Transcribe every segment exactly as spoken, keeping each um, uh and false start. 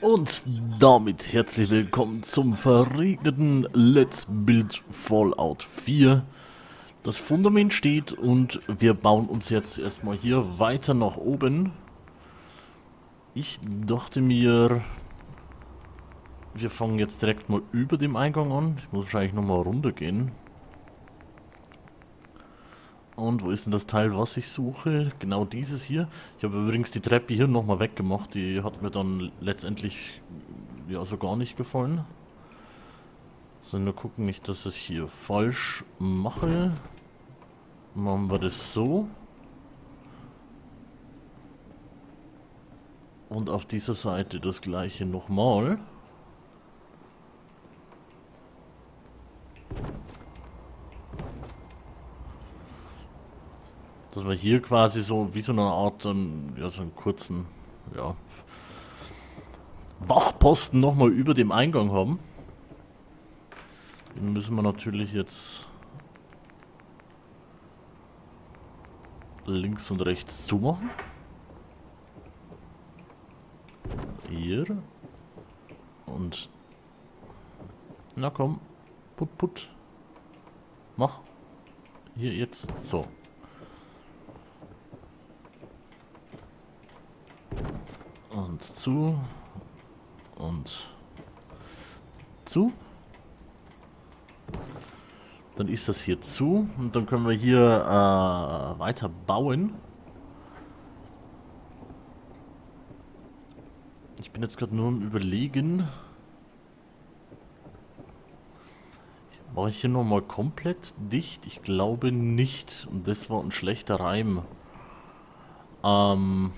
Und damit herzlich willkommen zum verregneten Let's Build Fallout vier. Das Fundament steht und wir bauen uns jetzt erstmal hier weiter nach oben. Ich dachte mir, wir fangen jetzt direkt mal über dem Eingang an. Ich muss wahrscheinlich nochmal runtergehen. Und wo ist denn das Teil, was ich suche? Genau dieses hier. Ich habe übrigens die Treppe hier nochmal weggemacht. Die hat mir dann letztendlich ja so gar nicht gefallen. So, nur gucken nicht, dass ich es hier falsch mache. Machen wir das so. Und auf dieser Seite das gleiche nochmal. Dass wir hier quasi so wie so eine Art, dann, ja, so einen kurzen, ja, Wachposten nochmal über dem Eingang haben. Den müssen wir natürlich jetzt links und rechts zumachen. Hier. Und, na komm, put put. Mach. Hier jetzt, so. Und zu und zu. Dann ist das hier zu und dann können wir hier äh, weiter bauen. Ich bin jetzt gerade nur am Überlegen. Mache ich hier nochmal komplett dicht? Ich glaube nicht. Und das war ein schlechter Reim. Ähm...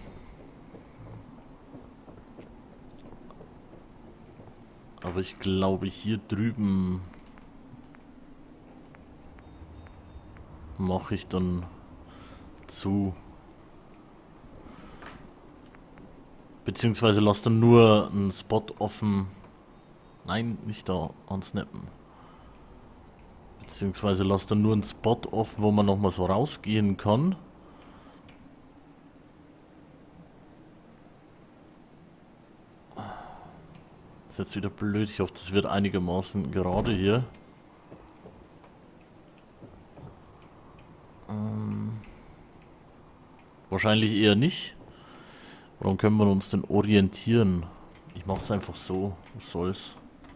Aber ich glaube, hier drüben mache ich dann zu. Beziehungsweise lasse dann nur einen Spot offen. Nein, nicht da ansnappen. Beziehungsweise lasse dann nur einen Spot offen, wo man nochmal so rausgehen kann. Ist jetzt wieder blöd. Ich hoffe, das wird einigermaßen gerade hier. Ähm, wahrscheinlich eher nicht. Warum können wir uns denn orientieren? Ich mache es einfach so. Was soll's?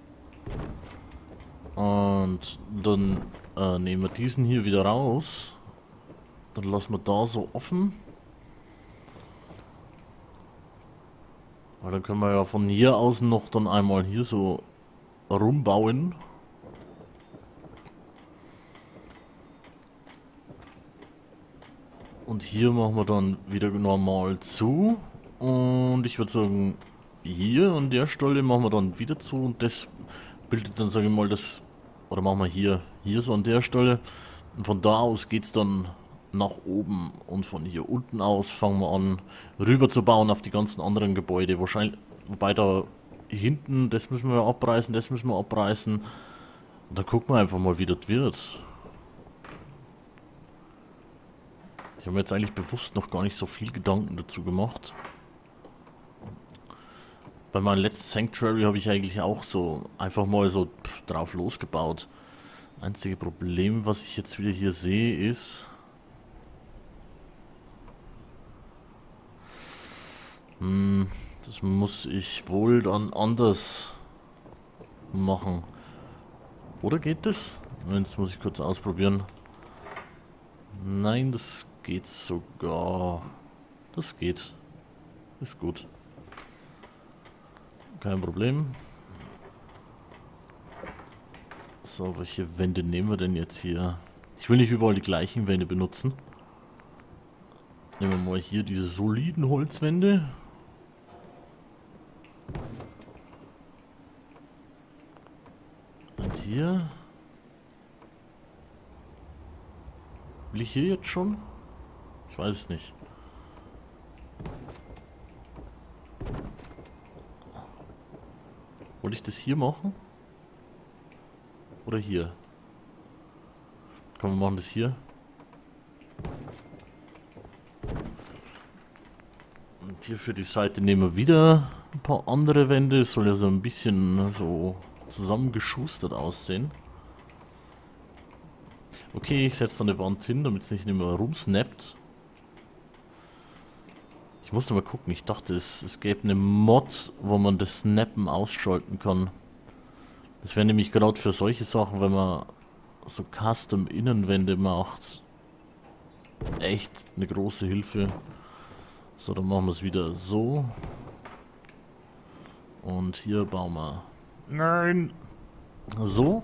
Und dann äh, nehmen wir diesen hier wieder raus. Dann lassen wir da so offen. Weil dann können wir ja von hier aus noch dann einmal hier so rumbauen. Und hier machen wir dann wieder normal zu. Und ich würde sagen, hier an der Stelle machen wir dann wieder zu. Und das bildet dann, sage ich mal, das... Oder machen wir hier, hier so an der Stelle. Und von da aus geht es dann nach oben. Und von hier unten aus fangen wir an, rüber zu bauen auf die ganzen anderen Gebäude. Wahrscheinlich, wobei da hinten, das müssen wir abreißen, das müssen wir abreißen. Und dann gucken wir einfach mal, wie das wird. Ich habe mir jetzt eigentlich bewusst noch gar nicht so viel Gedanken dazu gemacht. Bei meinem letzten Sanctuary habe ich eigentlich auch so einfach mal so drauf losgebaut. Einzige Problem, was ich jetzt wieder hier sehe, ist... Hm, das muss ich wohl dann anders machen. Oder geht das? Jetzt muss ich kurz ausprobieren. Nein, das geht sogar. Das geht. Ist gut. Kein Problem. So, welche Wände nehmen wir denn jetzt hier? Ich will nicht überall die gleichen Wände benutzen. Nehmen wir mal hier diese soliden Holzwände. Und hier. Will ich hier jetzt schon? Ich weiß es nicht. Wollte ich das hier machen? Oder hier? Komm, wir machen das hier. Und hier für die Seite nehmen wir wieder ein paar andere Wände. Es soll ja so ein bisschen so zusammengeschustert aussehen. Okay, ich setze da eine Wand hin, damit es nicht immer rumsnappt. Ich musste mal gucken, ich dachte, es, es gäbe eine Mod, wo man das Snappen ausschalten kann. Das wäre nämlich gerade für solche Sachen, wenn man so Custom-Innenwände macht, echt eine große Hilfe. So, dann machen wir es wieder so. Und hier bauen wir... Nein! So.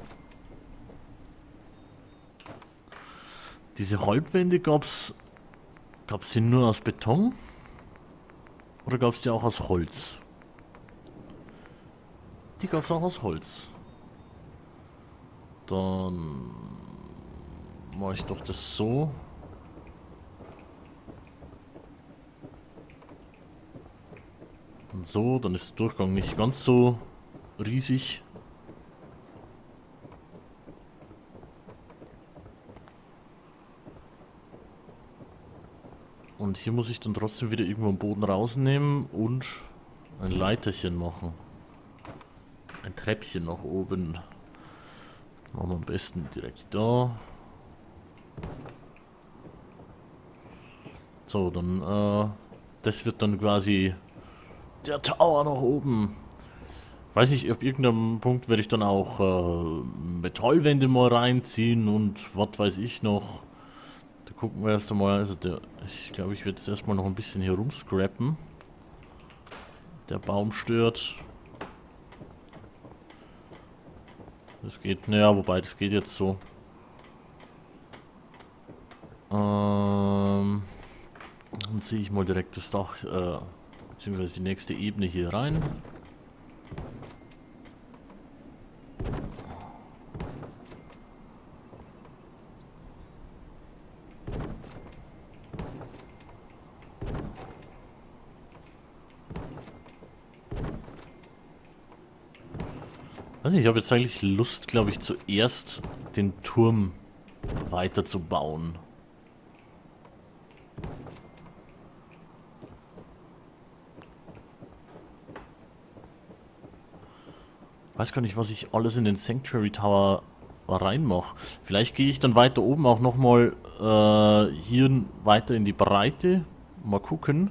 Diese Halbwände gab's... Gab's die nur aus Beton? Oder gab's die auch aus Holz? Die gab's auch aus Holz. Dann... mache ich doch das so. Und so, dann ist der Durchgang nicht ganz so riesig. Und hier muss ich dann trotzdem wieder irgendwo am Boden rausnehmen und ein Leiterchen machen. Ein Treppchen nach oben. Machen wir am besten direkt da. So, dann, äh, das wird dann quasi der Tower nach oben. Weiß nicht, ab irgendeinem Punkt werde ich dann auch äh, Metallwände mal reinziehen und was weiß ich noch. Da gucken wir erst einmal, also der, ich glaube, ich werde jetzt erstmal noch ein bisschen hier rumscrappen. Der Baum stört. Das geht, naja, wobei, das geht jetzt so. Ähm, dann ziehe ich mal direkt das Dach, äh, beziehungsweise die nächste Ebene hier rein. Weiß nicht, ich habe jetzt eigentlich Lust, glaube ich, zuerst den Turm weiter zu bauen. Weiß gar nicht, was ich alles in den Sanctuary Tower reinmache. Vielleicht gehe ich dann weiter oben auch nochmal äh, hier weiter in die Breite. Mal gucken.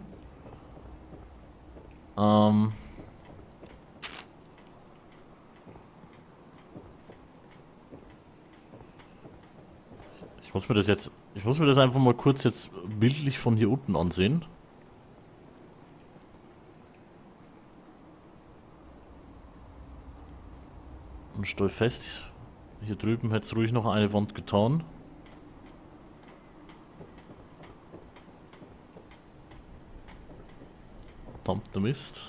Ähm... Ich muss mir das jetzt, ich muss mir das einfach mal kurz jetzt bildlich von hier unten ansehen. Und stell fest, hier drüben hätte es ruhig noch eine Wand getan. Verdammter Mist.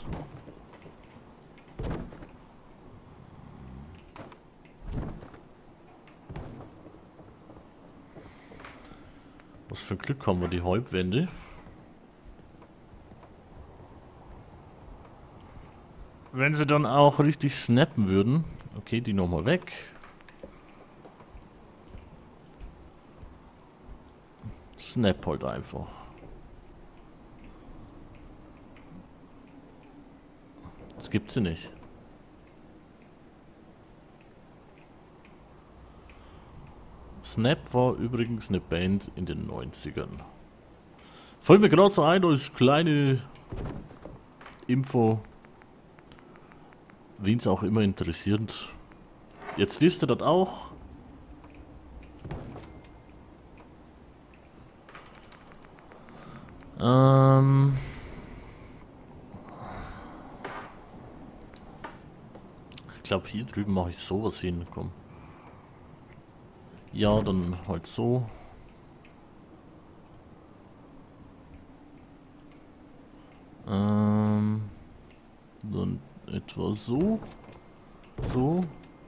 Was für Glück haben wir, die Halbwände. Wenn sie dann auch richtig snappen würden. Okay, die nochmal weg. Snap halt einfach. Das gibt sie nicht. Snap war übrigens eine Band in den neunzigern. Fällt mir gerade so ein, als kleine Info. Wen es auch immer interessiert. Jetzt wisst ihr das auch. Ähm... Ich glaube, hier drüben mache ich sowas hin. Komm. Ja, dann halt so. Ähm, dann etwa so. So.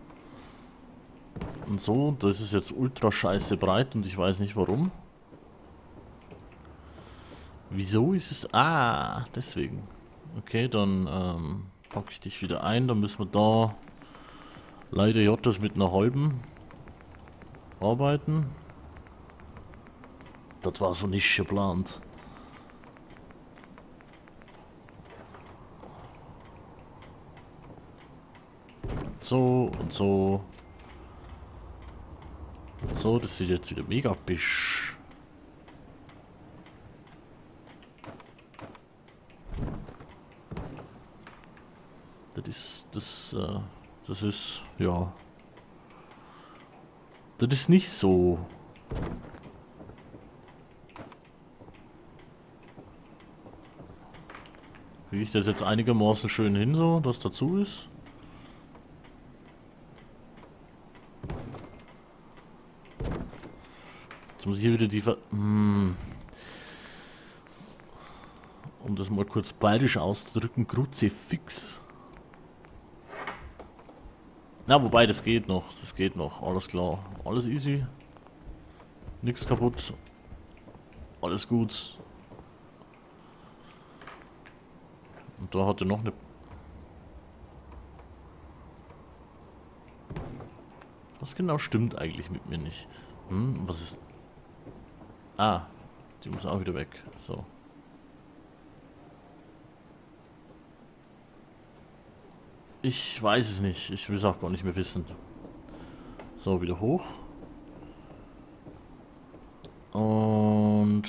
Und so. Das ist jetzt ultra scheiße breit und ich weiß nicht warum. Wieso ist es... Ah, deswegen. Okay, dann ähm, packe ich dich wieder ein. Dann müssen wir da leider Jottes mit einer halben arbeiten. Das war so nicht geplant. so und so. So, das sieht jetzt wieder mega bisch. Das ist, das, äh, das ist, ja. Das ist nicht so. Kriege ich das jetzt einigermaßen schön hin, so, dass dazu ist? Jetzt muss ich hier wieder die Ver... Hm. Um das mal kurz bayerisch auszudrücken, Kruzifix. Na, wobei, das geht noch, das geht noch, alles klar. Alles easy. Nichts kaputt. Alles gut. Und da hat er noch eine... Was genau stimmt eigentlich mit mir nicht? Hm, was ist... Ah, die muss auch wieder weg. So. Ich weiß es nicht. Ich will es auch gar nicht mehr wissen. So, wieder hoch. Und...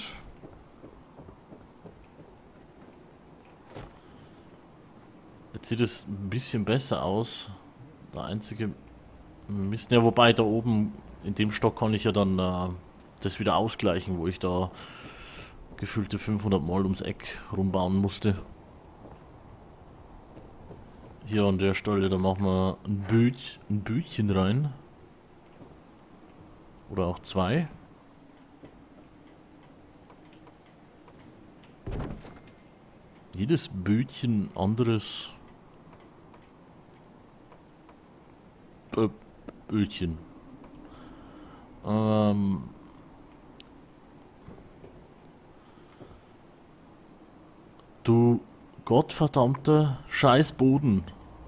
Jetzt sieht es ein bisschen besser aus. Der einzige Mist... Ja, wobei da oben, in dem Stock kann ich ja dann äh, das wieder ausgleichen, wo ich da gefühlte fünfhundert Mal ums Eck rumbauen musste. Hier an der Stelle, da machen wir ein, Böt, ein Bötchen rein. Oder auch zwei. Jedes Bötchen anderes äh, Bötchen. Ähm... Du gottverdammter Scheißboden.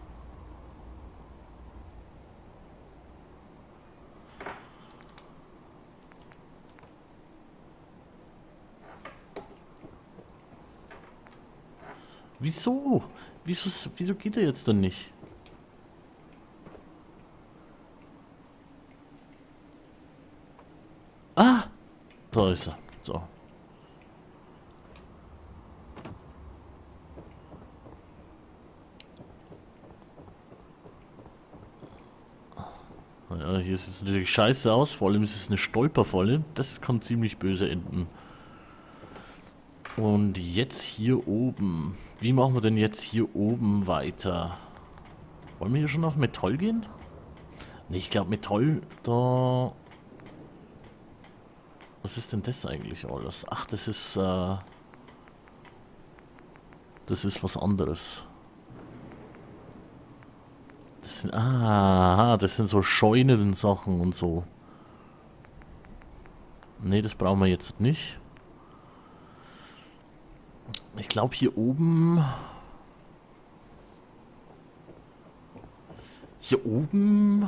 Wieso? Wieso, wieso geht er jetzt dann nicht? Ah! Da ist er. So. Ja, hier sieht es natürlich scheiße aus, vor allem ist es eine Stolperfalle. Das kann ziemlich böse enden. Und jetzt hier oben. Wie machen wir denn jetzt hier oben weiter? Wollen wir hier schon auf Metall gehen? Ne, ich glaube Metall, da... Was ist denn das eigentlich alles? Ach, das ist, äh... Das ist was anderes. Das sind, ah, das sind so scheunenden Sachen und so. Ne, das brauchen wir jetzt nicht. Ich glaube hier oben... Hier oben...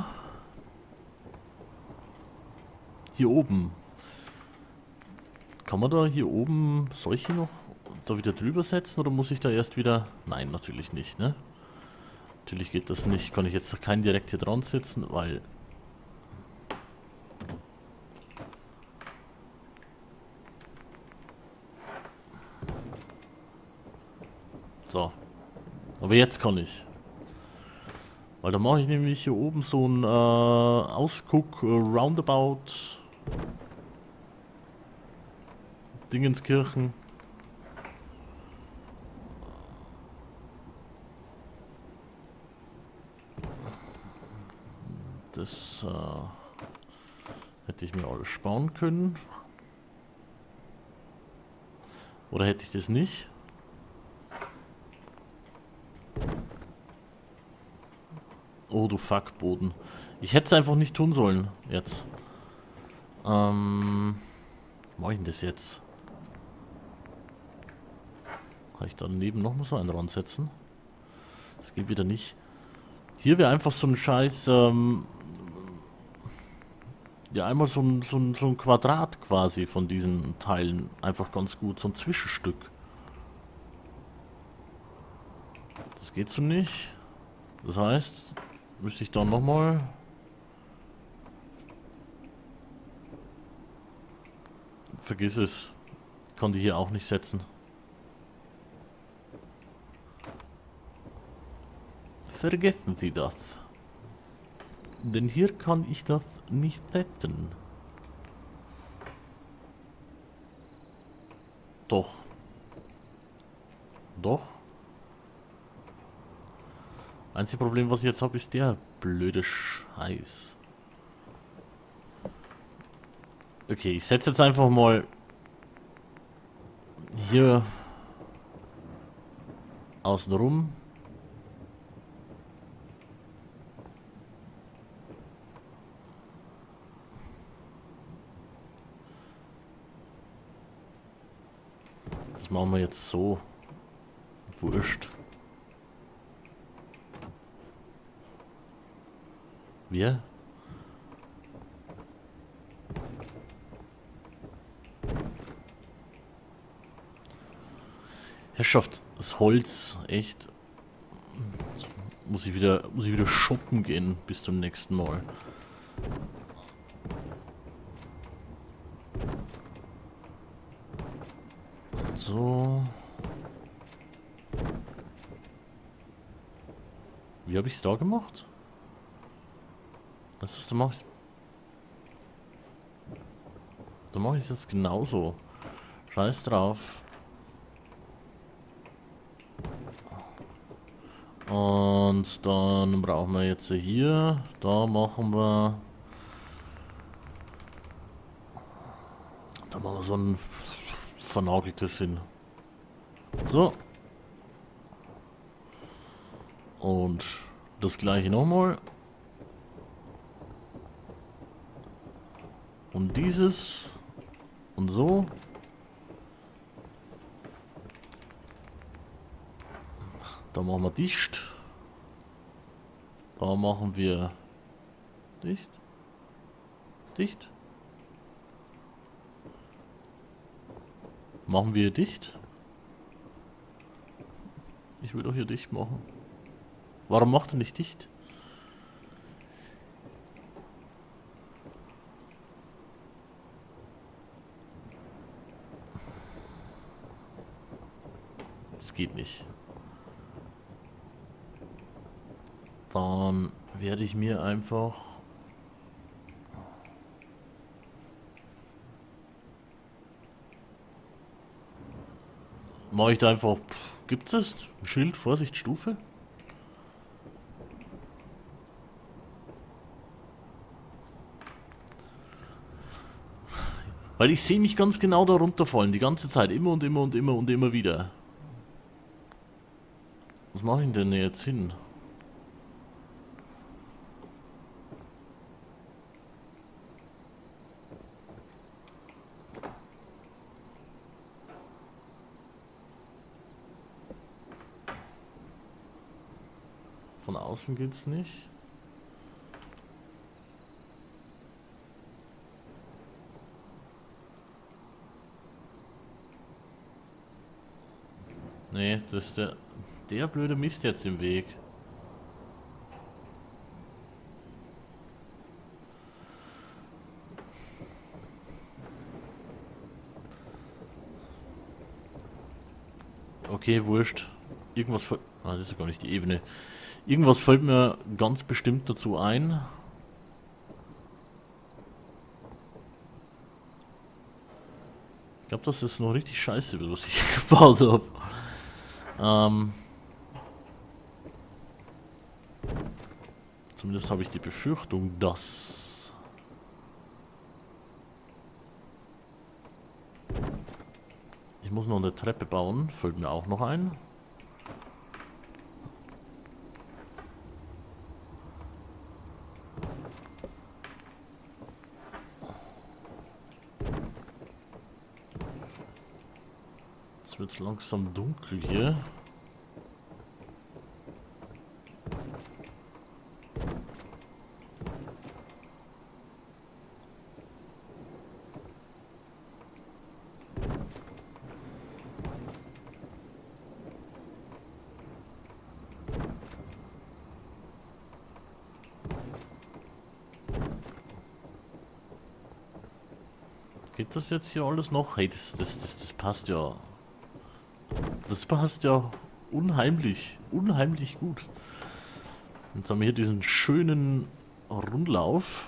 Hier oben. Kann man da hier oben solche noch da wieder drüber setzen oder muss ich da erst wieder... Nein, natürlich nicht, ne? Natürlich geht das nicht. Kann ich jetzt keinen direkt hier dran sitzen, weil... So. Aber jetzt kann ich. Weil da mache ich nämlich hier oben so einen äh, Ausguck, äh, Roundabout, Dingenskirchen. Das äh, hätte ich mir alles sparen können. Oder hätte ich das nicht? Oh du Fuck, Boden. Ich hätte es einfach nicht tun sollen, jetzt. Ähm, mach ich denn das jetzt? Kann ich da daneben noch mal so einen ransetzen? Das geht wieder nicht. Hier wäre einfach so ein Scheiß, ähm, ja einmal so ein, so, ein, so ein Quadrat quasi von diesen Teilen. Einfach ganz gut, so ein Zwischenstück. Das geht so nicht. Das heißt, müsste ich dann nochmal... Vergiss es. Kann die hier auch nicht setzen. Vergessen Sie das. Denn hier kann ich das nicht setzen. Doch. Doch. Einzige Problem, was ich jetzt habe, ist der blöde Scheiß. Okay, ich setze jetzt einfach mal hier außen rum. Das machen wir jetzt so. Wurscht. Wir? Herrschaft, das Holz, echt. Muss ich wieder, muss ich wieder shoppen gehen bis zum nächsten Mal. So. Wie habe ich es da gemacht? Was ist, da mache ich? Da mache ich es jetzt genauso. Scheiß drauf. Und dann brauchen wir jetzt hier, da machen wir, da machen wir so ein vernageltes hin. So. Und das gleiche nochmal. Und dieses. Und so. Da machen wir dicht. Da machen wir dicht. Dicht. Machen wir dicht. Ich will doch hier dicht machen. Warum macht er nicht dicht? Das geht nicht. Dann werde ich mir einfach mache ich da einfach, gibt es Schild, Vorsicht, Stufe? Weil ich sehe mich ganz genau da runterfallen, die ganze Zeit, immer und immer und immer und immer wieder. Was mache ich denn jetzt hin? Von außen geht's nicht. Nee, das ist der, der blöde Mist jetzt im Weg. Okay, wurscht. Irgendwas fällt... Ah, das ist ja gar nicht die Ebene. Irgendwas fällt mir ganz bestimmt dazu ein. Ich glaube, das ist noch richtig scheiße, was ich gebaut habe. Ähm... Zumindest habe ich die Befürchtung, dass... Ich muss noch eine Treppe bauen, fällt mir auch noch ein. Jetzt wird es langsam dunkel hier. Geht das jetzt hier alles noch? Hey, das, das, das, das passt ja. Das passt ja unheimlich, unheimlich gut. Jetzt haben wir hier diesen schönen Rundlauf.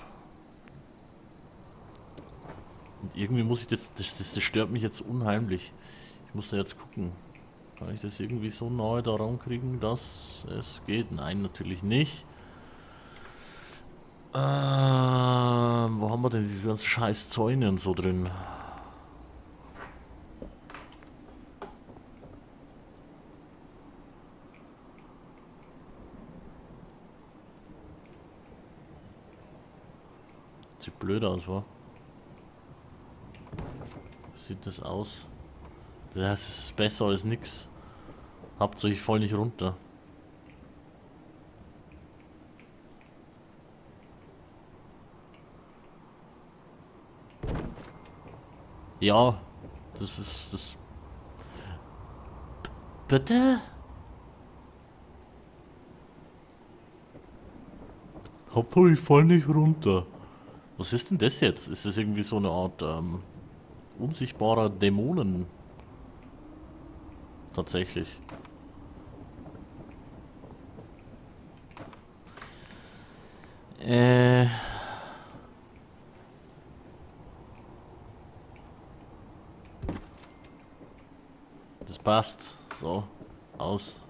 Und irgendwie muss ich jetzt, das, das, das stört mich jetzt unheimlich. Ich muss da jetzt gucken. Kann ich das irgendwie so nahe da rankriegen, dass es geht? Nein, natürlich nicht. Ähm, wo haben wir denn diese ganzen scheiß Zäune und so drin? Sieht blöd aus, wa? Wie sieht das aus? Das ist besser als nix. Hauptsache ich fall nicht runter. Ja, das ist das. Bitte? Hauptsache ich fall nicht runter. Was ist denn das jetzt? Ist das irgendwie so eine Art ähm, unsichtbarer Dämonen? Tatsächlich. Äh. Das passt. So. Aus.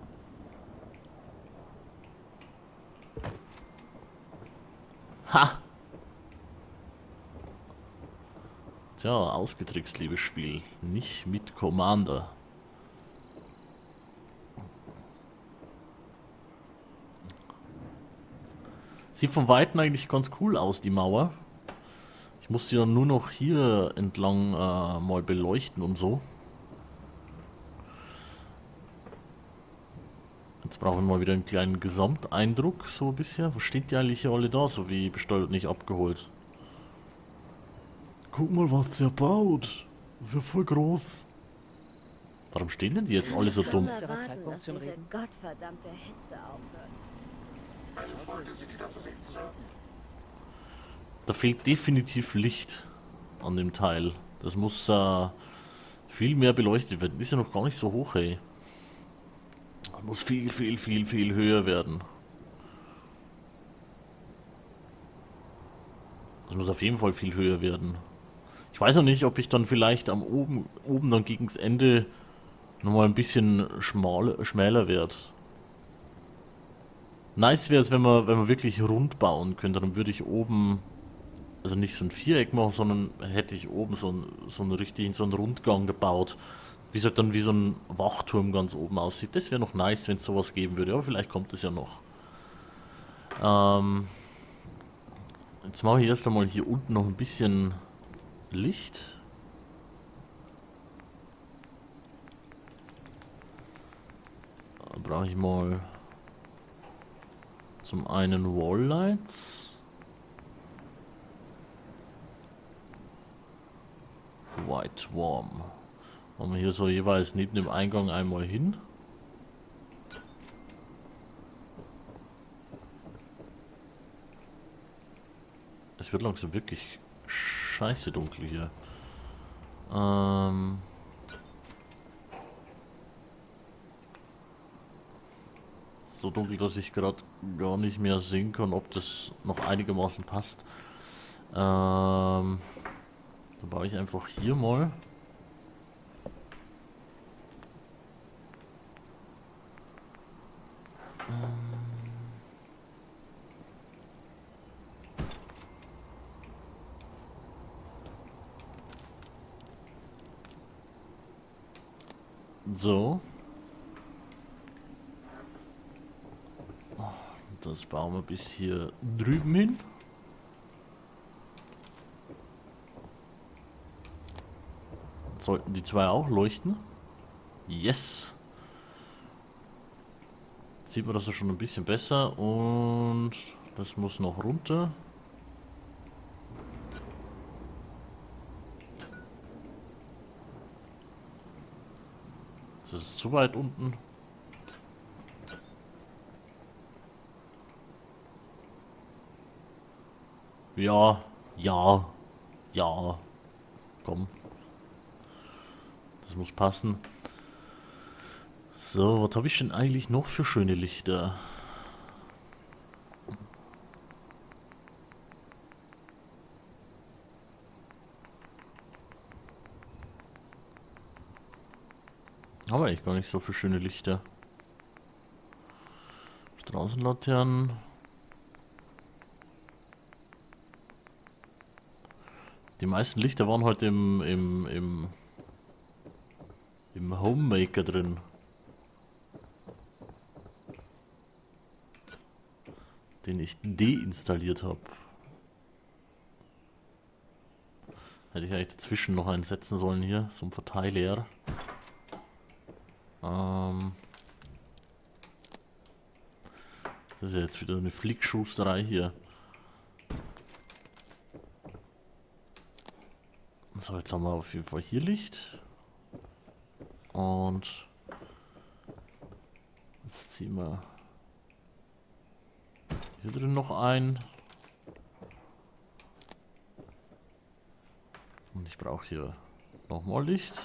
Ha! Tja, ausgetrickst, liebes Spiel. Nicht mit Commander. Sieht von Weitem eigentlich ganz cool aus, die Mauer. Ich muss die dann nur noch hier entlang äh, mal beleuchten und so. Jetzt brauchen wir mal wieder einen kleinen Gesamteindruck, so bisher. Wo steht die eigentlich hier alle da, so wie bestellt nicht abgeholt? Guck mal, was der baut. Das wird voll groß. Warum stehen denn die jetzt alle so dumm? Warten, dass diese gottverdammte Hitze aufhört. Da fehlt definitiv Licht an dem Teil. Das muss äh, viel mehr beleuchtet werden. Ist ja noch gar nicht so hoch, ey. Das muss viel, viel, viel, viel höher werden. Das muss auf jeden Fall viel höher werden. Ich weiß noch nicht, ob ich dann vielleicht am oben, oben dann gegens Ende nochmal ein bisschen schmal, schmäler werde. Nice wäre es, wenn man, wenn man wirklich rund bauen könnte. Dann würde ich oben, also nicht so ein Viereck machen, sondern hätte ich oben so einen, so einen richtigen, so einen Rundgang gebaut. Wie es halt dann wie so ein Wachturm ganz oben aussieht. Das wäre noch nice, wenn es sowas geben würde. Aber vielleicht kommt es ja noch. Ähm, jetzt mache ich erst einmal hier unten noch ein bisschen Licht. Da brauche ich mal zum einen Walllights. White Warm. Machen wir hier so jeweils neben dem Eingang einmal hin. Es wird langsam wirklich scheiße dunkel hier. Ähm so dunkel, dass ich gerade gar nicht mehr sehen kann, ob das noch einigermaßen passt. Ähm dann baue ich einfach hier mal. So. Das bauen wir bis hier drüben hin. Sollten die zwei auch leuchten? Yes! Jetzt sieht man das ja schon ein bisschen besser und das muss noch runter. Das ist zu weit unten. Ja, ja, ja. komm. Das muss passen. So, was habe ich denn eigentlich noch für schöne Lichter? Haben wir eigentlich gar nicht so viele schöne Lichter. Straßenlaternen. Die meisten Lichter waren heute im, im, im, im Homemaker drin. Den ich deinstalliert habe. Hätte ich eigentlich dazwischen noch einen setzen sollen hier, so ein Verteiler. Ähm das ist ja jetzt wieder eine Flickschusterei hier. So, jetzt haben wir auf jeden Fall hier Licht. Und jetzt ziehen wir hier drin noch ein. Und ich brauche hier nochmal Licht.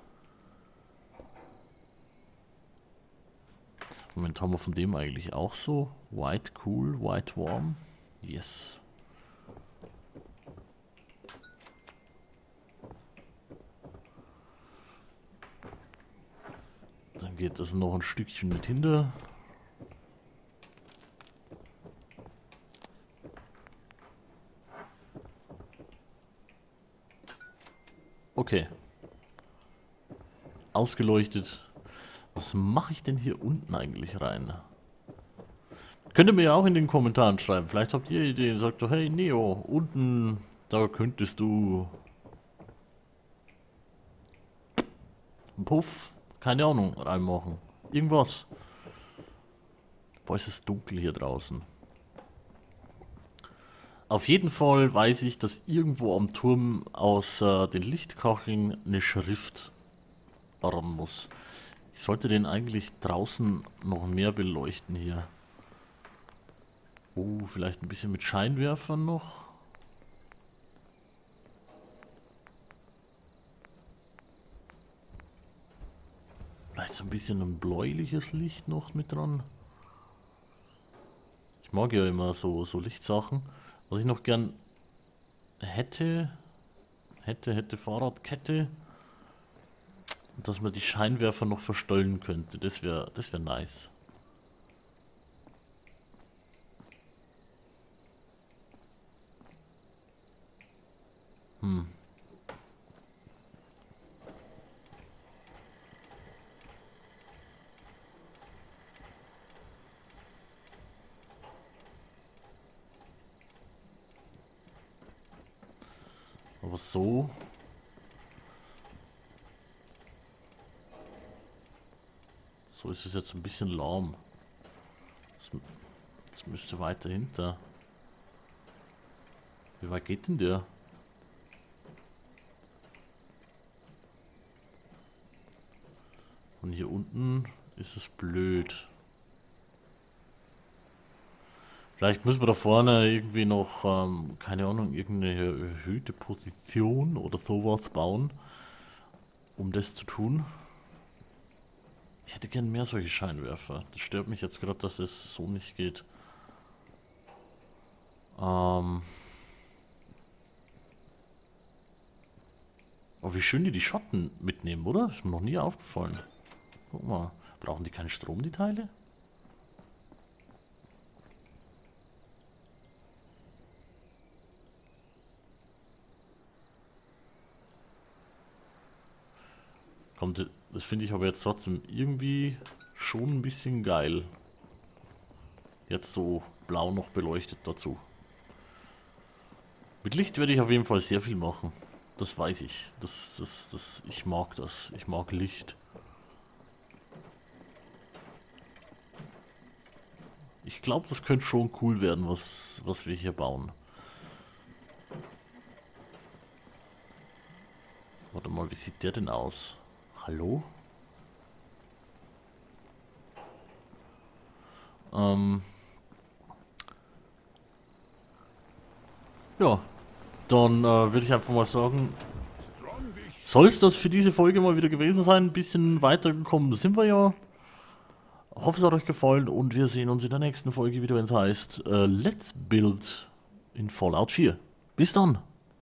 Moment, haben wir von dem eigentlich auch so? White cool, white warm. Yes. Dann geht das noch ein Stückchen mit hinter. Okay. Ausgeleuchtet. Was mache ich denn hier unten eigentlich rein? Könnt ihr mir ja auch in den Kommentaren schreiben. Vielleicht habt ihr Ideen. Sagt doch, hey Neo, unten, da könntest du einen Puff, keine Ahnung, reinmachen. Irgendwas. Boah, ist es dunkel hier draußen. Auf jeden Fall weiß ich, dass irgendwo am Turm aus äh, den Lichtkacheln eine Schrift ran muss. Ich sollte den eigentlich draußen noch mehr beleuchten hier. Oh, vielleicht ein bisschen mit Scheinwerfern noch. Vielleicht so ein bisschen ein bläuliches Licht noch mit dran. Ich mag ja immer so, so Lichtsachen. Was ich noch gern hätte, hätte, hätte Fahrradkette, dass man die Scheinwerfer noch verstellen könnte. Das wäre, das wäre nice. Hm. Aber so. So ist es jetzt ein bisschen lahm. Das, das müsste weiter hinter. Wie weit geht denn der? Und hier unten ist es blöd. Vielleicht müssen wir da vorne irgendwie noch, ähm, keine Ahnung, irgendeine erhöhte Position oder sowas bauen, um das zu tun. Ich hätte gern mehr solche Scheinwerfer. Das stört mich jetzt gerade, dass es so nicht geht. Ähm. Aber wie schön die die Schatten mitnehmen, oder? Ist mir noch nie aufgefallen. Guck mal, brauchen die keinen Strom, die Teile? Kommt, das finde ich aber jetzt trotzdem irgendwie schon ein bisschen geil. Jetzt so blau noch beleuchtet dazu. Mit Licht werde ich auf jeden Fall sehr viel machen. Das weiß ich. Das, das, das, ich mag das. Ich mag Licht. Ich glaube, das könnte schon cool werden, was, was wir hier bauen. Warte mal, wie sieht der denn aus? Hallo? Ähm. Ja, dann äh, würde ich einfach mal sagen, soll es das für diese Folge mal wieder gewesen sein. Ein bisschen weitergekommen sind wir ja. Hoffe, es hat euch gefallen und wir sehen uns in der nächsten Folge wieder, wenn es heißt äh, Let's Build in Fallout vier. Bis dann!